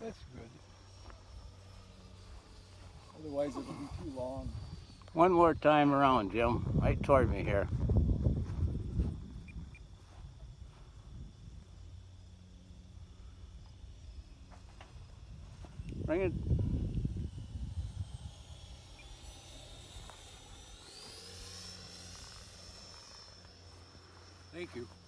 That's good. Otherwise it'll be too long. One more time around, Jim. Right toward me here. Bring it. Thank you.